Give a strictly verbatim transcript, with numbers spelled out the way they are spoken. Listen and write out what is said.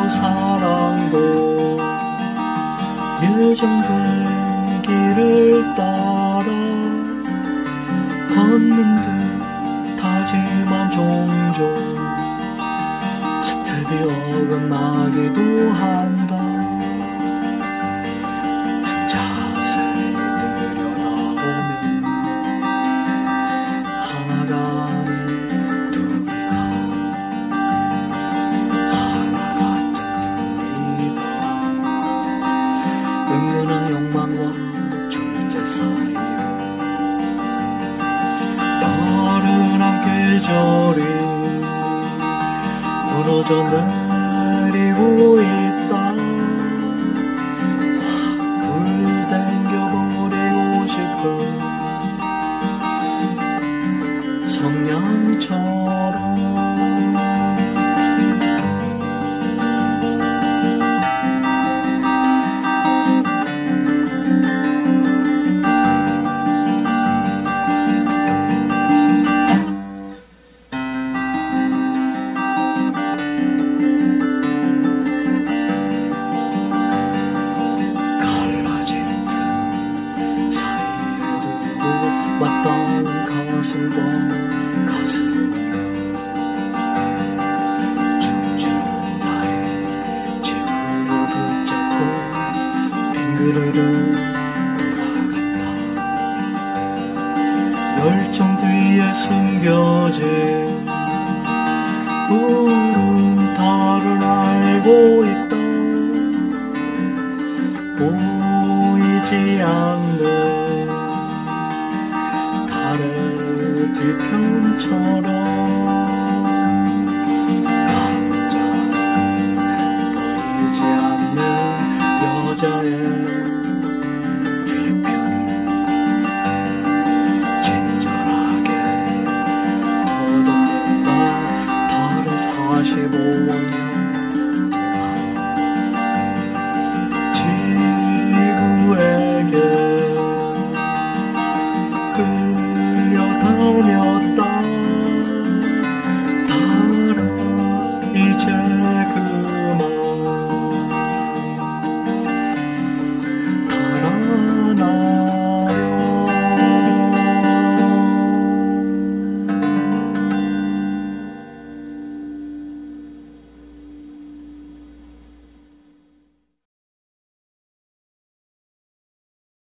사랑도 예정된 길을 따라 걷는 듯 하지만 종종 스텝이 어긋나기도 한다. 틈 자세히 들여다보면 하나가 아닌 둘이다. 하나 같은 둘이다. 은근한 욕망과 출제 사이 나른한 계절이 무너져 내리고 있다. 확 불땡겨버리고 싶은 성냥처럼. 맞닿은 가슴과 가슴이여 춤추는 달이 지구로 붙잡고 빙그르르 돌아간다. 열정 뒤에 숨겨진 푸른 달을 알고 있다. 보이지 않는 달의 뒤편처럼 남자의 보이지 않는 여자의 뒤편을 친절하게 더듬는다. 달은 사십오 원 지구에게 끌려다녀